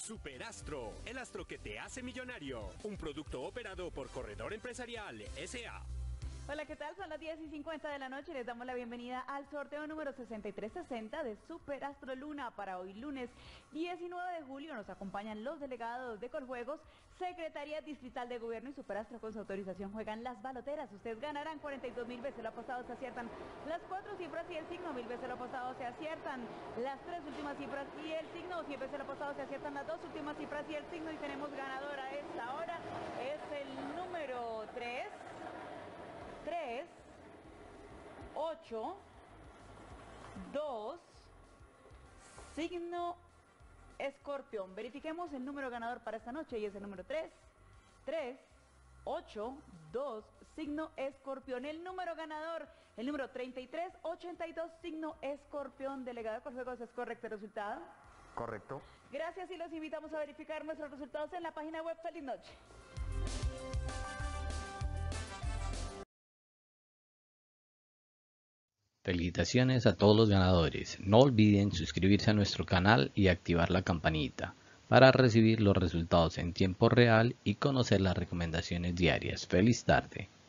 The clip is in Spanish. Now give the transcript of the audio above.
Superastro, el astro que te hace millonario. Un producto operado por Corredor Empresarial S.A. Hola, ¿qué tal? Son las 10:50 de la noche y les damos la bienvenida al sorteo número 6360 de Superastro Luna para hoy lunes 19 de julio. Nos acompañan los delegados de Coljuegos, Secretaría Distrital de Gobierno y Superastro. Con su autorización juegan las baloteras. Ustedes ganarán 42.000 veces lo apostado, se aciertan las 4 cifras y el signo, 1.000 veces lo apostado, se aciertan las 3 últimas cifras y el signo, 100 veces lo apostado, se aciertan las 2 últimas cifras y el signo. Y tenemos ganador a esta hora, es el número 3, 8, 2, signo Escorpión. Verifiquemos el número ganador para esta noche y es el número 3, 8, 2, signo Escorpión. El número ganador, el número 3382, signo Escorpión. Delegado de Coljuegos, ¿es correcto el resultado? Correcto. Gracias y los invitamos a verificar nuestros resultados en la página web. Feliz noche. Felicitaciones a todos los ganadores. No olviden suscribirse a nuestro canal y activar la campanita para recibir los resultados en tiempo real y conocer las recomendaciones diarias. ¡Feliz tarde!